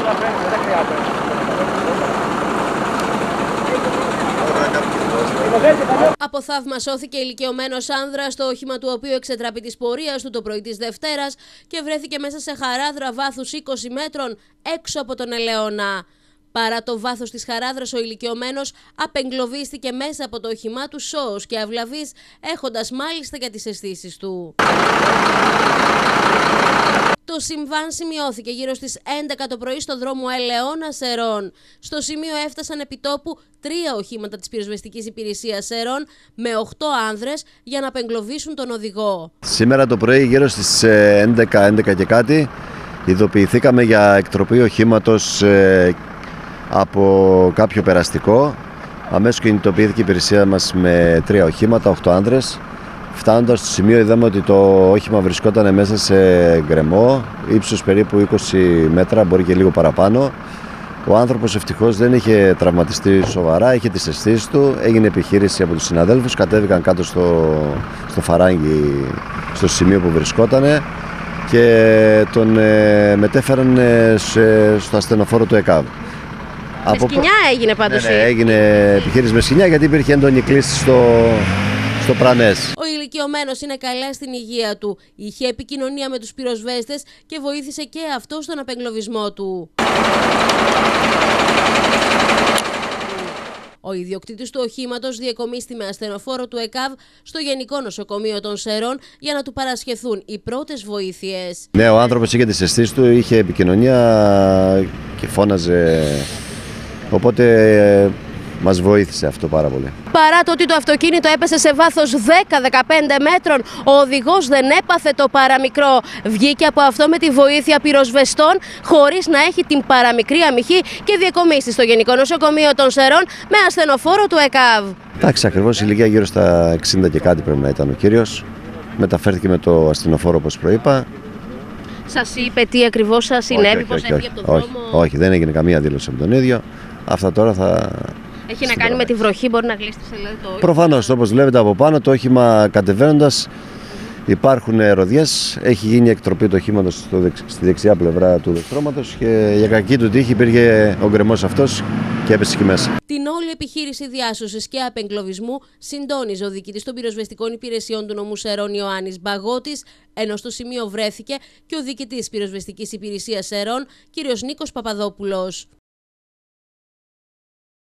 Από θαύμα σώθηκε ηλικιωμένος άνδρας, το όχημα του οποίου εξετράπη της πορείας του το πρωί της Δευτέρας και βρέθηκε μέσα σε χαράδρα βάθους 20 μέτρων έξω από τον Ελαιώνα. Παρά το βάθος της χαράδρας, ο ηλικιωμένος απεγκλωβίστηκε μέσα από το όχημά του σώος και αυλαβής, έχοντας μάλιστα και τις αισθήσεις του. Το συμβάν σημειώθηκε γύρω στις 11 το πρωί στο δρόμο Ελαιώνα-Σερών. Στο σημείο έφτασαν επιτόπου 3 οχήματα της πυροσβεστικής υπηρεσίας Σερών με 8 άνδρες για να απεγκλωβίσουν τον οδηγό. Σήμερα το πρωί γύρω στις 11 και κάτι ειδοποιηθήκαμε για εκτροπή οχήματος από κάποιο περαστικό. Αμέσως κινητοποιήθηκε η υπηρεσία μας με 3 οχήματα, 8 άνδρες. Φτάνοντας στο σημείο είδαμε ότι το όχημα βρισκόταν μέσα σε γκρεμό, ύψος περίπου 20 μέτρα, μπορεί και λίγο παραπάνω. Ο άνθρωπος ευτυχώς δεν είχε τραυματιστεί σοβαρά, είχε τις αισθήσεις του, έγινε επιχείρηση από τους συναδέλφους, κατέβηκαν κάτω στο φαράγγι, στο σημείο που βρισκόταν και τον μετέφεραν στο ασθενοφόρο του ΕΚΑΒ. Με σκοινιά έγινε πάντως. Ναι, έγινε επιχείρηση με σκοινιά γιατί υπήρχε έντονη κλίση στο πρανές. Ο ηλικιωμένος είναι καλά στην υγεία του. Είχε επικοινωνία με τους πυροσβέστες και βοήθησε και αυτό στον απεγκλωβισμό του. Ο ιδιοκτήτης του οχήματος διεκομίστη με ασθενοφόρο του ΕΚΑΒ στο Γενικό Νοσοκομείο των Σερών για να του παρασχεθούν οι πρώτες βοήθειες. Ναι, ο άνθρωπος είχε τις αισθήσεις του, είχε επικοινωνία και φώναζε, οπότε μας βοήθησε αυτό πάρα πολύ. Παρά το ότι το αυτοκίνητο έπεσε σε βάθος 10-15 μέτρων, ο οδηγός δεν έπαθε το παραμικρό. Βγήκε από αυτό με τη βοήθεια πυροσβεστών, χωρίς να έχει την παραμικρή αμυχή και διεκομίστη στο Γενικό Νοσοκομείο των Σερών με ασθενοφόρο του ΕΚΑΒ. Εντάξει, ακριβώς η ηλικία γύρω στα 60 και κάτι πρέπει να ήταν ο κύριος. Μεταφέρθηκε με το ασθενοφόρο όπως προείπα. Σας είπε τι ακριβώς σας συνέβη, πώς έφυγε από τον δρόμο? Όχι, δεν έγινε καμία δήλωση από τον ίδιο. Αυτά τώρα θα... Έχει να κάνει με τη βροχή, μπορεί να γλίστησε δηλαδή το όχημα? Προφανώς, όπως βλέπετε από πάνω, το όχημα κατεβαίνοντας υπάρχουν ροδιές. Έχει γίνει εκτροπή του οχήματος στη δεξιά πλευρά του δεξτρώματος και για κακή του τύχη υπήρχε ο γκρεμός αυτός και έπεσε εκεί μέσα. Την όλη επιχείρηση διάσωσης και απεγκλωβισμού συντόνιζε ο διοικητής των πυροσβεστικών υπηρεσιών του νομού Σερών Ιωάννης Μπαγώτης, ενώ στο σημείο βρέθηκε και ο διοικητής πυροσβεστικής υπηρεσίας Σερών, κ. Νίκος Παπαδόπουλος.